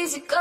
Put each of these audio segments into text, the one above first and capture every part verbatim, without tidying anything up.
easy go.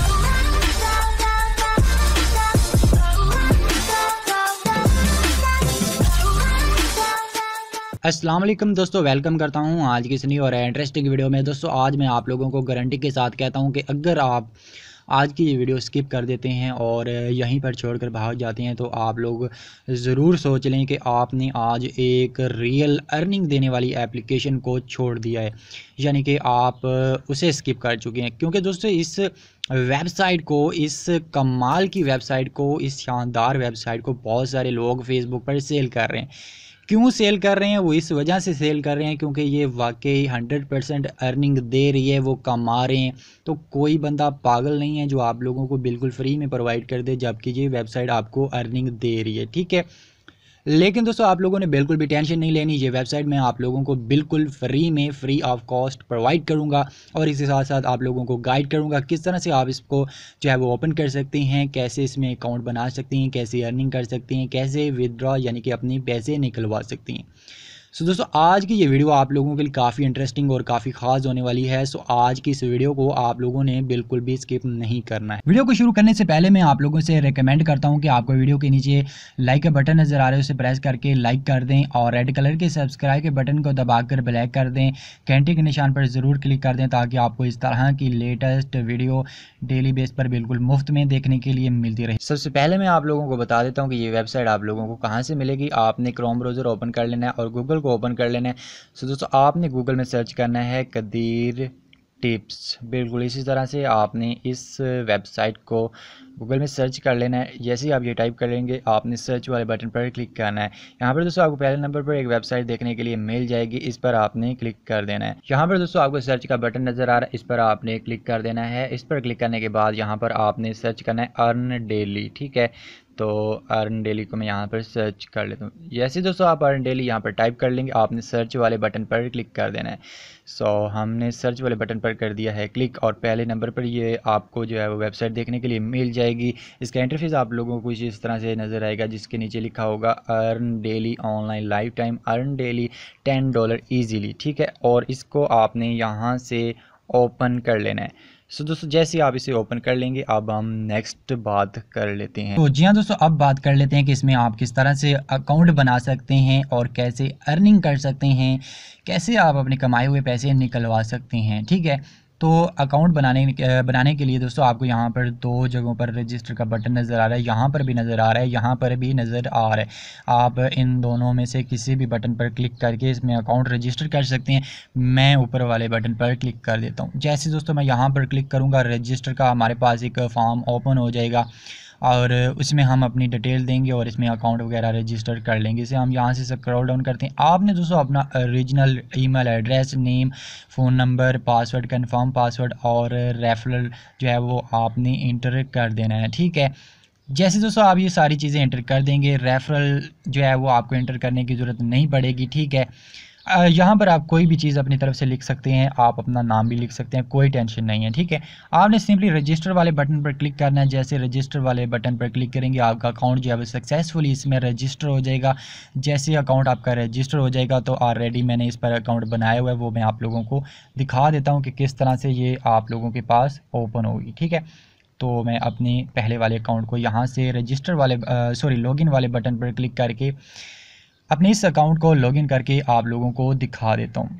अस्सलाम वालेकुम दोस्तों, वेलकम करता हूं आज की इस नई और इंटरेस्टिंग वीडियो में। दोस्तों आज मैं आप लोगों को गारंटी के साथ कहता हूं कि अगर आप आज की ये वीडियो स्किप कर देते हैं और यहीं पर छोड़कर भाग जाते हैं तो आप लोग ज़रूर सोच लें कि आपने आज एक रियल अर्निंग देने वाली एप्लीकेशन को छोड़ दिया है, यानी कि आप उसे स्किप कर चुके हैं। क्योंकि दोस्तों इस वेबसाइट को, इस कमाल की वेबसाइट को, इस शानदार वेबसाइट को बहुत सारे लोग फेसबुक पर सेल कर रहे हैं। क्यों सेल कर रहे हैं? वो इस वजह से सेल कर रहे हैं क्योंकि ये वाकई हंड्रेड परसेंट अर्निंग दे रही है, वो कमा रहे हैं। तो कोई बंदा पागल नहीं है जो आप लोगों को बिल्कुल फ्री में प्रोवाइड कर दे, जबकि ये वेबसाइट आपको अर्निंग दे रही है, ठीक है। लेकिन दोस्तों आप लोगों ने बिल्कुल भी टेंशन नहीं लेनी, ये वेबसाइट मैं आप लोगों को बिल्कुल फ्री में, फ्री ऑफ कॉस्ट प्रोवाइड करूंगा और इसके साथ साथ आप लोगों को गाइड करूंगा किस तरह से आप इसको जो है वो ओपन कर सकते हैं, कैसे इसमें अकाउंट बना सकते हैं, कैसे अर्निंग कर सकते हैं, कैसे विदड्रॉ यानी कि अपने पैसे निकलवा सकते हैं। सो दोस्तों आज की ये वीडियो आप लोगों के लिए काफ़ी इंटरेस्टिंग और काफ़ी ख़ास होने वाली है। सो आज की इस वीडियो को आप लोगों ने बिल्कुल भी स्किप नहीं करना है। वीडियो को शुरू करने से पहले मैं आप लोगों से रेकमेंड करता हूं कि आपको वीडियो के नीचे लाइक का बटन नज़र आ रहा है, उसे प्रेस करके लाइक कर दें और रेड कलर के सब्सक्राइब के बटन को दबाकर ब्लैक कर दें। घंटे के निशान पर ज़रूर क्लिक कर दें ताकि आपको इस तरह की लेटेस्ट वीडियो डेली बेस पर बिल्कुल मुफ्त में देखने के लिए मिलती रहे। सबसे पहले मैं आप लोगों को बता देता हूँ कि ये वेबसाइट आप लोगों को कहाँ से मिलेगी। आपने क्रोम ब्राउज़र ओपन कर लेना है और गूगल को ओपन कर लेना है। सो दोस्तों आपने गूगल में सर्च करना है कदीर टिप्स। बिल्कुल इसी तरह से आपने इस वेबसाइट को गूगल में सर्च कर लेना है। जैसे ही आप ये टाइप करेंगे आपने सर्च वाले बटन पर क्लिक करना है। यहाँ पर दोस्तों आपको पहले नंबर पर एक वेबसाइट देखने के लिए मिल जाएगी, इस पर आपने क्लिक कर देना है। यहाँ पर दोस्तों आपको सर्च का बटन नज़र आ रहा है, इस पर आपने क्लिक कर देना है। इस पर क्लिक करने के बाद यहाँ पर आपने सर्च करना है अर्न डेली, ठीक है। तो अर्न डेली को मैं यहाँ पर सर्च कर लेता हूँ। जैसे दोस्तों आप अर्न डेली यहाँ पर टाइप कर लेंगे आपने सर्च वाले बटन पर क्लिक कर देना है। सो so, हमने सर्च वाले बटन पर कर दिया है क्लिक और पहले नंबर पर ये आपको जो है वो वेबसाइट देखने के लिए मिल जाएगी। इसका इंटरफेस आप लोगों को कुछ इस तरह से नज़र आएगा जिसके नीचे लिखा होगा earn daily online lifetime earn daily ten dollar easily, ठीक है। और इसको आपने यहाँ से ओपन कर लेना है। सो so, दोस्तों जैसे आप इसे ओपन कर लेंगे अब हम नेक्स्ट बात कर लेते हैं। तो जी हाँ दोस्तों अब बात कर लेते हैं कि इसमें आप किस तरह से अकाउंट बना सकते हैं और कैसे अर्निंग कर सकते हैं, कैसे आप अपने कमाए हुए पैसे निकलवा सकते हैं, ठीक है। तो अकाउंट बनाने बनाने के लिए दोस्तों आपको यहाँ पर दो जगहों पर रजिस्टर का बटन नज़र आ रहा है, यहाँ पर भी नज़र आ रहा है, यहाँ पर भी नज़र आ रहा है। आप इन दोनों में से किसी भी बटन पर क्लिक करके इसमें अकाउंट रजिस्टर कर सकते हैं। मैं ऊपर वाले बटन पर क्लिक कर देता हूँ। जैसे दोस्तों मैं यहाँ पर क्लिक करूँगा रजिस्टर का हमारे पास एक फॉर्म ओपन हो जाएगा और उसमें हम अपनी डिटेल देंगे और इसमें अकाउंट वगैरह रजिस्टर कर लेंगे। इसे हम यहाँ से स्क्रॉल डाउन करते हैं। आपने दोस्तों अपना original email address, name, phone number, password, confirm password और रेफरल जो है वो आपने इंटर कर देना है, ठीक है। जैसे दोस्तों आप ये सारी चीज़ें इंटर कर देंगे, रेफरल जो है वो आपको इंटर करने की ज़रूरत नहीं पड़ेगी, ठीक है। यहाँ पर आप कोई भी चीज़ अपनी तरफ से लिख सकते हैं, आप अपना नाम भी लिख सकते हैं, कोई टेंशन नहीं है, ठीक है। आपने सिंपली रजिस्टर वाले बटन पर क्लिक करना है। जैसे रजिस्टर वाले बटन पर क्लिक करेंगे आपका अकाउंट जो है वो सक्सेसफुली इसमें रजिस्टर हो जाएगा। जैसे अकाउंट आपका रजिस्टर हो जाएगा तो ऑलरेडी मैंने इस पर अकाउंट बनाया हुआ है, वो मैं आप लोगों को दिखा देता हूँ कि किस तरह से ये आप लोगों के पास ओपन होगी, ठीक है। तो मैं अपने पहले वाले अकाउंट को यहाँ से रजिस्टर वाले सॉरी लॉगिन वाले बटन पर क्लिक करके अपने इस अकाउंट को लॉगिन करके आप लोगों को दिखा देता हूँ।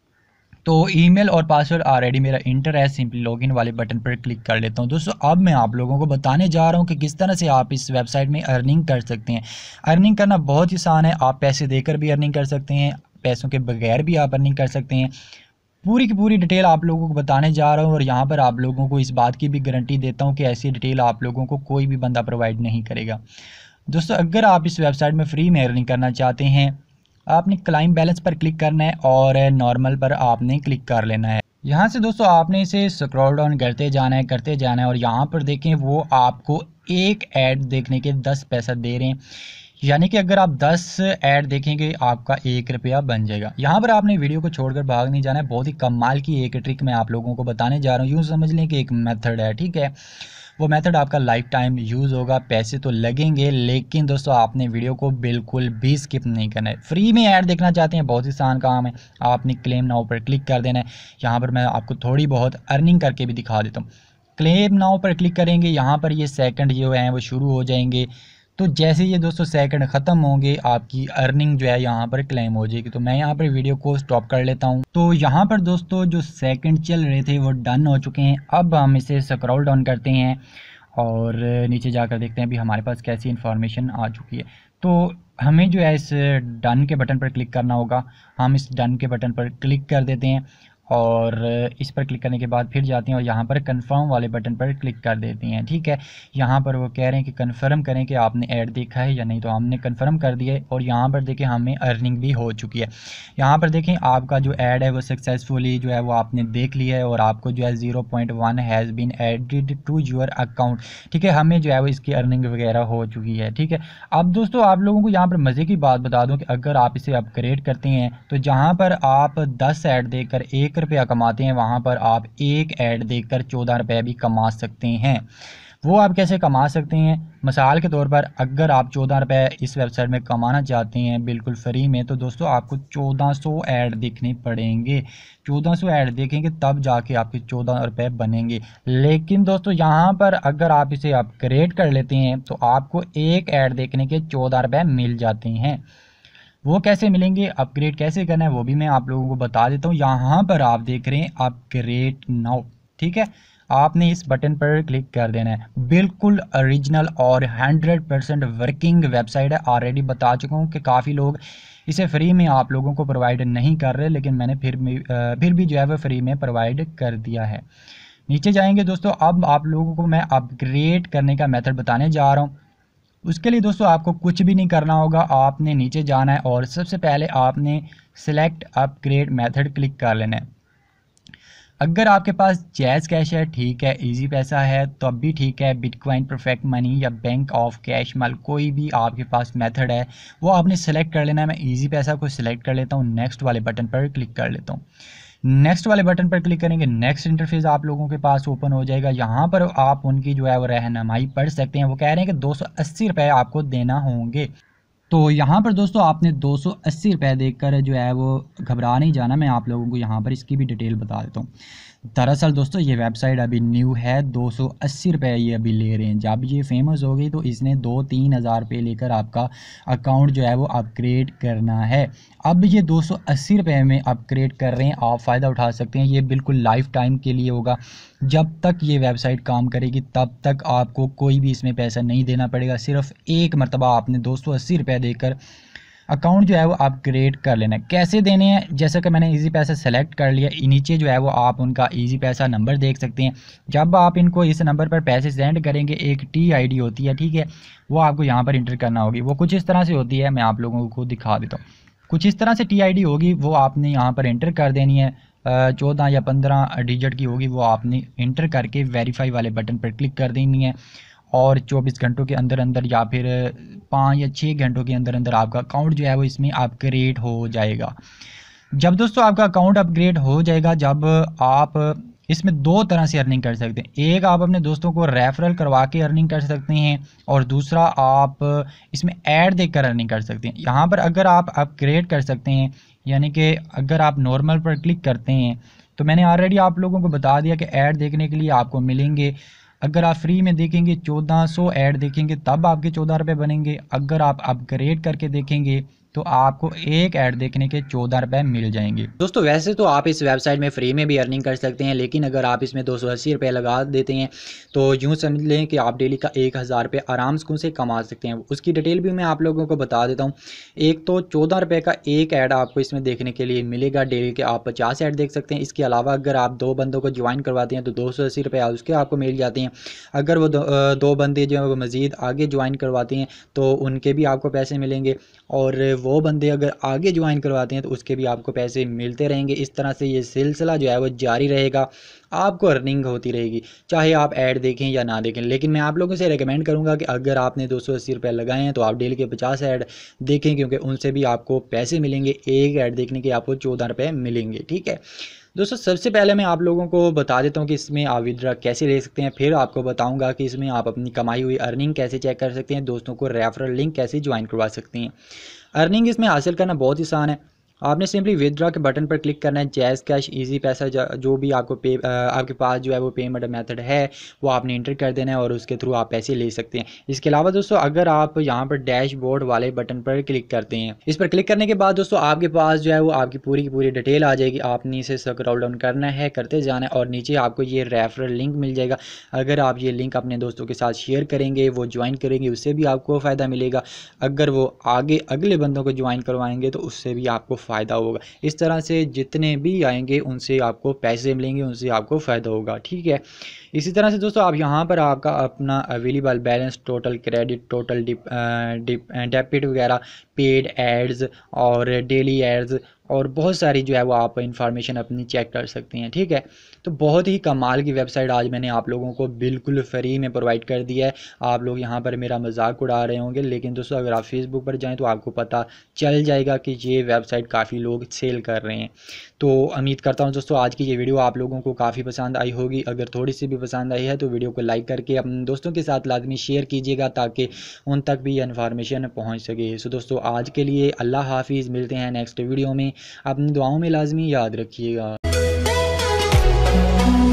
तो ईमेल और पासवर्ड ऑलरेडी मेरा इंटर है, सिंपली लॉगिन वाले बटन पर क्लिक कर लेता हूँ। दोस्तों अब मैं आप लोगों को बताने जा रहा हूँ कि किस तरह से आप इस वेबसाइट में अर्निंग कर सकते हैं। अर्निंग करना बहुत ही आसान है, आप पैसे देकर भी अर्निंग कर सकते हैं, पैसों के बगैर भी आप अर्निंग कर सकते हैं। पूरी की पूरी डिटेल आप लोगों को बताने जा रहा हूँ और यहाँ पर आप लोगों को इस बात की भी गारंटी देता हूँ कि ऐसी डिटेल आप लोगों को कोई भी बंदा प्रोवाइड नहीं करेगा। दोस्तों अगर आप इस वेबसाइट में फ्री में अर्निंग करना चाहते हैं आपने क्लाइम बैलेंस पर क्लिक करना है और नॉर्मल पर आपने क्लिक कर लेना है। यहाँ से दोस्तों आपने इसे स्क्रॉल डाउन करते जाना है करते जाना है और यहाँ पर देखें वो आपको एक ऐड देखने के दस पैसा दे रहे हैं, यानी कि अगर आप दस ऐड देखेंगे आपका एक रुपया बन जाएगा। यहाँ पर आपने वीडियो को छोड़कर भाग नहीं जाना है। बहुत ही कमाल की एक ट्रिक मैं आप लोगों को बताने जा रहा हूँ। यूँ समझ लें कि एक मेथड है, ठीक है। वो मेथड आपका लाइफ टाइम यूज़ होगा, पैसे तो लगेंगे, लेकिन दोस्तों आपने वीडियो को बिल्कुल भी स्किप नहीं करना है। फ्री में ऐड देखना चाहते हैं, बहुत ही आसान काम है, आपने क्लेम नाउ पर क्लिक कर देना है। यहाँ पर मैं आपको थोड़ी बहुत अर्निंग करके भी दिखा देता हूँ। क्लेम नाउ पर क्लिक करेंगे, यहाँ पर ये सेकंड जो है वो शुरू हो जाएंगे। तो जैसे ये दोस्तों सेकंड ख़त्म होंगे आपकी अर्निंग जो है यहाँ पर क्लेम हो जाएगी। तो मैं यहाँ पर वीडियो को स्टॉप कर लेता हूँ। तो यहाँ पर दोस्तों जो सेकंड चल रहे थे वो डन हो चुके हैं। अब हम इसे स्क्रॉल डाउन करते हैं और नीचे जाकर देखते हैं अभी हमारे पास कैसी इन्फॉर्मेशन आ चुकी है। तो हमें जो है इस डन के बटन पर क्लिक करना होगा। हम इस डन के बटन पर क्लिक कर देते हैं और इस पर क्लिक करने के बाद फिर जाते हैं और यहाँ पर कंफर्म वाले बटन पर क्लिक कर देते हैं। ठीक है, यहाँ पर वो कह रहे हैं कि कंफर्म करें कि आपने ऐड देखा है या नहीं। तो हमने कंफर्म कर दिया है और यहाँ पर देखें हमें अर्निंग भी हो चुकी है। यहाँ पर देखें आपका जो ऐड है वो सक्सेसफुली जो है वो आपने देख लिया है और आपको जो है zero point one has been added to your account. ठीक है, हमें जो है वो इसकी अर्निंग वगैरह हो चुकी है। ठीक है, अब दोस्तों आप लोगों को यहाँ पर मज़े की बात बता दूँ कि अगर आप इसे अपग्रेड करते हैं तो जहाँ पर आप दस ऐड देकर एक रुपया कमाते हैं, वहाँ पर आप एक ऐड देकर चौदह रुपये भी कमा सकते हैं। वो आप कैसे कमा सकते हैं? मिसाल के तौर पर अगर आप चौदह रुपये इस वेबसाइट में कमाना चाहते हैं बिल्कुल फ्री में, तो दोस्तों आपको चौदह सौ ऐड देखने पड़ेंगे। चौदह सौ ऐड देखेंगे तब जाके आपके चौदह रुपये बनेंगे। लेकिन दोस्तों यहाँ पर अगर आप इसे अपग्रेड कर लेते हैं तो आपको एक ऐड देखने के चौदह रुपये मिल जाते हैं। वो कैसे मिलेंगे, अपग्रेड कैसे करना है वो भी मैं आप लोगों को बता देता हूँ। यहाँ पर आप देख रहे हैं अपग्रेड नाउ। ठीक है, आपने इस बटन पर क्लिक कर देना है। बिल्कुल ओरिजिनल और हंड्रेड परसेंट वर्किंग वेबसाइट है। ऑलरेडी बता चुका हूँ कि काफ़ी लोग इसे फ्री में आप लोगों को प्रोवाइड नहीं कर रहे, लेकिन मैंने फिर भी फिर भी जो है वो फ्री में प्रोवाइड कर दिया है। नीचे जाएंगे दोस्तों, अब आप लोगों को मैं अपग्रेड करने का मेथड बताने जा रहा हूँ। उसके लिए दोस्तों आपको कुछ भी नहीं करना होगा, आपने नीचे जाना है और सबसे पहले आपने सिलेक्ट अपग्रेड मेथड क्लिक कर लेना है। अगर आपके पास जैज़ कैश है ठीक है, इजी पैसा है तो अब भी ठीक है, बिटकॉइन, परफेक्ट मनी या बैंक ऑफ कैश मल कोई भी आपके पास मेथड है वो आपने सेलेक्ट कर लेना है। मैं इजी पैसा को सिलेक्ट कर लेता हूँ, नेक्स्ट वाले बटन पर क्लिक कर लेता हूँ। नेक्स्ट वाले बटन पर क्लिक करेंगे, नेक्स्ट इंटरफेस आप लोगों के पास ओपन हो जाएगा। यहाँ पर आप उनकी जो है वो रहनुमाई पढ़ सकते हैं। वो कह रहे हैं कि दो सौ अस्सी रुपये आपको देना होंगे। तो यहाँ पर दोस्तों आपने दो सौ अस्सी रुपये देकर जो है वो घबरा नहीं जाना। मैं आप लोगों को यहाँ पर इसकी भी डिटेल बता देता हूँ। दरअसल दोस्तों ये वेबसाइट अभी न्यू है, दो सौ अस्सी रुपये ये अभी ले रहे हैं। जब ये फेमस हो गई तो इसने दो तीन हज़ार रुपये लेकर आपका अकाउंट जो है वो अपग्रेड करना है। अब ये दो सौ अस्सी रुपये में अपग्रेड कर रहे हैं, आप फ़ायदा उठा सकते हैं। ये बिल्कुल लाइफ टाइम के लिए होगा। जब तक ये वेबसाइट काम करेगी तब तक आपको कोई भी इसमें पैसा नहीं देना पड़ेगा। सिर्फ एक मरतबा आपने दो सौ अस्सी रुपये देकर अकाउंट जो है वो अपग्रेड कर लेना है। कैसे देने हैं, जैसे कि मैंने इजी पैसा सेलेक्ट कर लिया, नीचे जो है वो आप उनका इजी पैसा नंबर देख सकते हैं। जब आप इनको इस नंबर पर पैसे सेंड करेंगे, एक टी आई डी होती है, ठीक है, वो आपको यहाँ पर इंटर करना होगी। वो कुछ इस तरह से होती है, मैं आप लोगों को दिखा देता हूँ। कुछ इस तरह से टी आई डी होगी, वो आपने यहाँ पर इंटर कर देनी है। चौदह या पंद्रह डिजिट की होगी, वो आपने इंटर करके वेरीफाई वाले बटन पर क्लिक कर देनी है और चौबीस घंटों के अंदर अंदर या फिर पाँच या छः घंटों के अंदर अंदर आपका अकाउंट जो है वो इसमें अपग्रेड हो जाएगा। जब दोस्तों आपका अकाउंट अपग्रेड हो जाएगा, जब आप इसमें दो तरह से अर्निंग कर सकते हैं। एक आप अपने दोस्तों को रेफरल करवा के अर्निंग कर सकते हैं और दूसरा आप इसमें ऐड देकर अर्निंग कर सकते हैं। यहाँ पर अगर आप अपग्रेड कर सकते हैं, यानी कि अगर आप नॉर्मल पर क्लिक करते हैं तो मैंने ऑलरेडी आप लोगों को बता दिया कि ऐड देखने के लिए आपको मिलेंगे। अगर आप फ्री में देखेंगे चौदह सौ ऐड देखेंगे तब आपके चौदह रुपये बनेंगे। अगर आप अपग्रेड करके देखेंगे तो आपको एक ऐड देखने के चौदह रुपये मिल जाएंगे। दोस्तों वैसे तो आप इस वेबसाइट में फ्री में भी अर्निंग कर सकते हैं, लेकिन अगर आप इसमें दो सौ अस्सी रुपये लगा देते हैं तो यूँ समझ लें कि आप डेली का एक हज़ार रुपये आराम से कमा सकते हैं। उसकी डिटेल भी मैं आप लोगों को बता देता हूँ। एक तो चौदह रुपये का एक ऐड आपको इसमें देखने के लिए मिलेगा, डेली के आप पचास ऐड देख सकते हैं। इसके अलावा अगर आप दो बंदों को ज्वाइन करवाते हैं तो दो सौ अस्सी रुपये उसके आपको मिल जाते हैं। अगर वो दो, दो बंदे जो है वो मज़ीद आगे ज्वाइन करवाते हैं तो उनके भी आपको पैसे मिलेंगे, और वो बंदे अगर आगे ज्वाइन करवाते हैं तो उसके भी आपको पैसे मिलते रहेंगे। इस तरह से ये सिलसिला जो है वो जारी रहेगा, आपको अर्निंग होती रहेगी, चाहे आप ऐड देखें या ना देखें। लेकिन मैं आप लोगों से रेकमेंड करूंगा कि अगर आपने दो सौ अस्सी रुपये लगाए हैं तो आप डेली के पचास ऐड देखें, क्योंकि उनसे भी आपको पैसे मिलेंगे। एक ऐड देखने के आपको चौदह रुपये मिलेंगे। ठीक है दोस्तों, सबसे पहले मैं आप लोगों को बता देता हूं कि इसमें आप विड्रॉ कैसे ले सकते हैं, फिर आपको बताऊंगा कि इसमें आप अपनी कमाई हुई अर्निंग कैसे चेक कर सकते हैं, दोस्तों को रेफरल लिंक कैसे ज्वाइन करवा सकते हैं। अर्निंग इसमें हासिल करना बहुत आसान है। आपने सिंपली विदड्रॉ के बटन पर क्लिक करना है। जैज़ कैश, इजी पैसा, जो भी आपको पे आपके पास जो है वो पेमेंट मेथड है वो आपने इंटर कर देना है और उसके थ्रू आप पैसे ले सकते हैं। इसके अलावा दोस्तों अगर आप यहाँ पर डैशबोर्ड वाले बटन पर क्लिक करते हैं, इस पर क्लिक करने के बाद दोस्तों आपके पास जो है वो आपकी पूरी की पूरी डिटेल आ जाएगी। आपने इसे स्क्रॉल डाउन करना है, करते जाना है और नीचे आपको ये रेफरल लिंक मिल जाएगा। अगर आप ये लिंक अपने दोस्तों के साथ शेयर करेंगे, वो ज्वाइन करेंगे, उससे भी आपको फ़ायदा मिलेगा। अगर वो आगे अगले बंदों को ज्वाइन करवाएंगे तो उससे भी आपको फ़ायदा होगा। इस तरह से जितने भी आएंगे उनसे आपको पैसे मिलेंगे, उनसे आपको फ़ायदा होगा। ठीक है, इसी तरह से दोस्तों आप यहाँ पर आपका अपना available balance, total credit, total dip debit वगैरह, पेड एड्स और डेली एड्स और बहुत सारी जो है वो आप इंफॉर्मेशन अपनी चेक कर सकते हैं। ठीक है, तो बहुत ही कमाल की वेबसाइट आज मैंने आप लोगों को बिल्कुल फ्री में प्रोवाइड कर दिया है। आप लोग यहाँ पर मेरा मजाक उड़ा रहे होंगे, लेकिन दोस्तों अगर आप फेसबुक पर जाएं तो आपको पता चल जाएगा कि ये वेबसाइट काफ़ी लोग सेल कर रहे हैं। तो उम्मीद करता हूँ दोस्तों आज की ये वीडियो आप लोगों को काफ़ी पसंद आई होगी। अगर थोड़ी सी भी पसंद आई है तो वीडियो को लाइक करके अपने दोस्तों के साथ लाजमी शेयर कीजिएगा ताकि उन तक भी ये इन्फॉर्मेशन पहुँच सके। सो दोस्तों आज के लिए अल्लाह हाफिज़, मिलते हैं नेक्स्ट वीडियो में। अपनी दुआओं में लाजमी याद रखिएगा।